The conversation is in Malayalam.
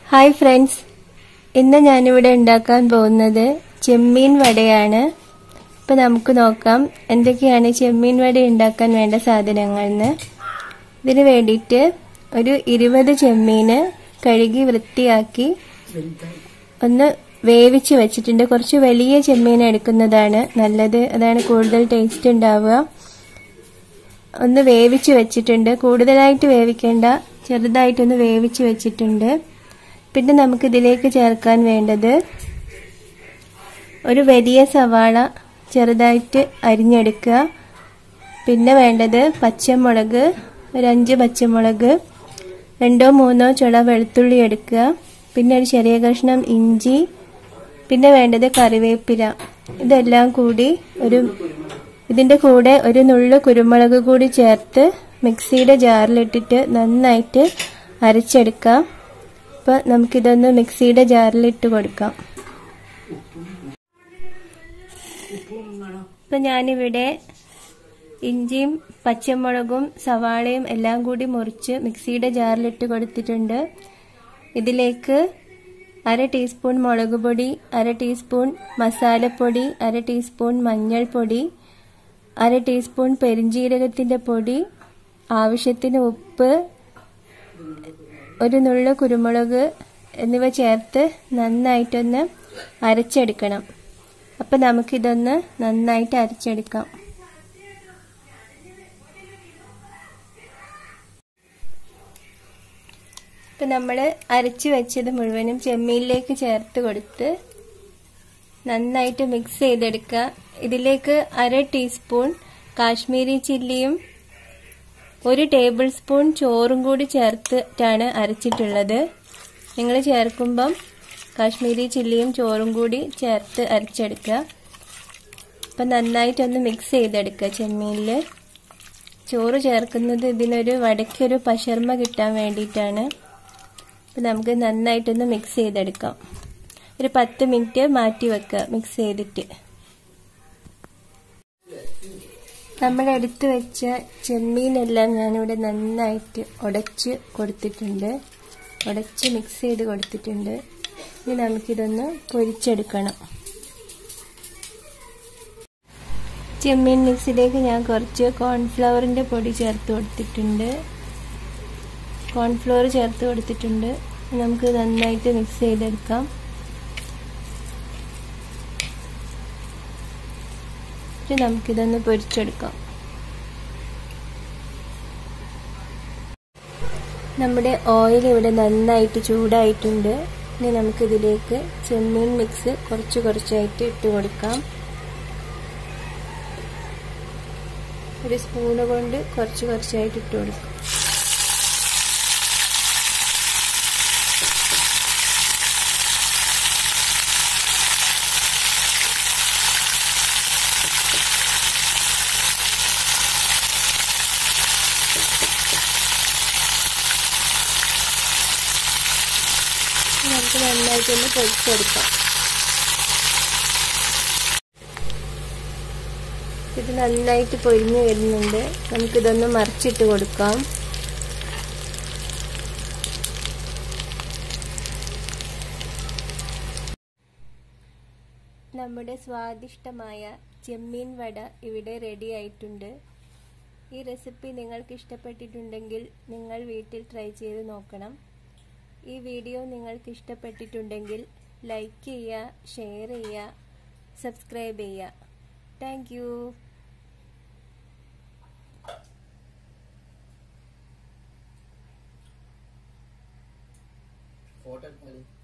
ഹായ് ഫ്രണ്ട്സ്, ഇന്ന് ഞാനിവിടെ ഉണ്ടാക്കാൻ പോകുന്നത് ചെമ്മീൻ വടയാണ്. ഇപ്പൊ നമുക്ക് നോക്കാം എന്തൊക്കെയാണ് ചെമ്മീൻ വട ഉണ്ടാക്കാൻ വേണ്ട സാധനങ്ങളെന്ന്. ഇതിന് വേണ്ടിയിട്ട് ഒരു 20 ചെമ്മീന് കഴുകി വൃത്തിയാക്കി ഒന്ന് വേവിച്ച് വെച്ചിട്ടുണ്ട്. കുറച്ച് വലിയ ചെമ്മീൻ എടുക്കുന്നതാണ് നല്ലത്, അതാണ് കൂടുതൽ ടേസ്റ്റ് ഉണ്ടാവുക. ഒന്ന് വേവിച്ച് വെച്ചിട്ടുണ്ട്, കൂടുതലായിട്ട് വേവിക്കേണ്ട, ചെറുതായിട്ടൊന്ന് വേവിച്ച് വെച്ചിട്ടുണ്ട്. പിന്നെ നമുക്ക് ഇതിലേക്ക് ചേർക്കാൻ വേണ്ടത് ഒരു വലിയ സവാള ചെറുതായിട്ട് അരിഞ്ഞെടുക്കുക. പിന്നെ വേണ്ടത് പച്ചമുളക്, ഒരു 5 പച്ചമുളക്, 2-3 ചുള വെളുത്തുള്ളി എടുക്കുക. പിന്നെ ഒരു ചെറിയ കഷ്ണം ഇഞ്ചി, പിന്നെ വേണ്ടത് കറിവേപ്പില. ഇതെല്ലാം കൂടി ഇതിന്റെ കൂടെ ഒരു നുള്ളു കുരുമുളക് കൂടി ചേർത്ത് മിക്സിയുടെ ജാറിലിട്ടിട്ട് നന്നായിട്ട് അരച്ചെടുക്കാം. അപ്പോൾ നമുക്കിതൊന്ന് മിക്സിയുടെ ജാറിലിട്ട് കൊടുക്കാം. ഇപ്പം ഞാനിവിടെ ഇഞ്ചിയും പച്ചമുളകും സവാളയും എല്ലാം കൂടി മുറിച്ച് മിക്സിയുടെ ജാറിലിട്ട് കൊടുത്തിട്ടുണ്ട്. ഇതിലേക്ക് 1/2 ടീസ്പൂൺ മുളക് പൊടി, 1/2 ടീസ്പൂൺ മസാലപ്പൊടി, 1/2 ടീസ്പൂൺ മഞ്ഞൾപ്പൊടി, 1/2 ടീസ്പൂൺ പെരിഞ്ജീരകത്തിന്റെ പൊടി, ആവശ്യത്തിന് ഉപ്പ്, ഒരു നുള്ളു കുരുമുളക് എന്നിവ ചേർത്ത് നന്നായിട്ടൊന്ന് അരച്ചെടുക്കണം. അപ്പം നമുക്കിതൊന്ന് നന്നായിട്ട് അരച്ചെടുക്കാം. ഇപ്പം നമ്മൾ അരച്ച് വെച്ചത് മുഴുവനും ചെമ്മീനിലേക്ക് ചേർത്ത് കൊടുത്ത് നന്നായിട്ട് മിക്സ് ചെയ്തെടുക്കുക. ഇതിലേക്ക് 1/2 ടീസ്പൂൺ കാശ്മീരി ചില്ലിയും 1 ടേബിൾ സ്പൂൺ ചോറും കൂടി ചേർത്തിട്ടാണ് അരച്ചിട്ടുള്ളത്. നിങ്ങൾ ചേർക്കുമ്പം കാശ്മീരി ചില്ലിയും ചോറും കൂടി ചേർത്ത് അരച്ചെടുക്കുക. അപ്പം നന്നായിട്ടൊന്ന് മിക്സ് ചെയ്തെടുക്കുക. ചെമ്മീനിൽ ചോറ് ചേർക്കുന്നത് ഇതിനൊരു വടക്കൊരു പശർമ കിട്ടാൻ വേണ്ടിയിട്ടാണ്. അപ്പം നമുക്ക് നന്നായിട്ടൊന്ന് മിക്സ് ചെയ്തെടുക്കാം. ഒരു 10 മിനിറ്റ് മാറ്റി വെക്കുക മിക്സ് ചെയ്തിട്ട്. നമ്മൾ എടുത്തു വെച്ച ചെമ്മീനെല്ലാം ഞാനിവിടെ നന്നായിട്ട് ഉടച്ച് കൊടുത്തിട്ടുണ്ട്, ഉടച്ച് മിക്സ് ചെയ്ത് കൊടുത്തിട്ടുണ്ട്. ഇനി നമുക്കിതൊന്ന് പൊരിച്ചെടുക്കണം. ചെമ്മീൻ മിക്സിലേക്ക് ഞാൻ കുറച്ച് കോൺഫ്ലവറിന്റെ പൊടി ചേർത്ത് കൊടുത്തിട്ടുണ്ട്, കോൺഫ്ലവർ ചേർത്ത് കൊടുത്തിട്ടുണ്ട്. നമുക്ക് നന്നായിട്ട് മിക്സ് ചെയ്തെടുക്കാം. നമുക്കിതൊന്ന് പൊരിച്ചെടുക്കാം. നമ്മുടെ ഓയിൽ ഇവിടെ നന്നായിട്ട് ചൂടായിട്ടുണ്ട്. ഇനി നമുക്കിതിലേക്ക് ചെമ്മീൻ മിക്സ് കുറച്ച് കുറച്ചായിട്ട് ഇട്ട് കൊടുക്കാം. ഒരു സ്പൂണ് കൊണ്ട് കുറച്ച് കുറച്ചായിട്ട് ഇട്ട് കൊടുക്കാം. നമുക്ക് നന്നായിട്ടൊന്ന് പൊരിച്ചെടുക്കാം. ഇത് നന്നായിട്ട് പൊരിഞ്ഞു വരുന്നുണ്ട്. നമുക്കിതൊന്ന് മറിച്ചിട്ട് കൊടുക്കാം. നമ്മുടെ സ്വാദിഷ്ടമായ ചെമ്മീൻ വട ഇവിടെ റെഡി ആയിട്ടുണ്ട്. ഈ റെസിപ്പി നിങ്ങൾക്ക് ഇഷ്ടപ്പെട്ടിട്ടുണ്ടെങ്കിൽ നിങ്ങൾ വീട്ടിൽ ട്രൈ ചെയ്ത് നോക്കണം. ഈ വീഡിയോ നിങ്ങൾക്ക് ഇഷ്ടപ്പെട്ടിട്ടുണ്ടെങ്കിൽ ലൈക്ക് ചെയ്യുക, ഷെയർ ചെയ്യുക, സബ്സ്ക്രൈബ് ചെയ്യുക. Thank U.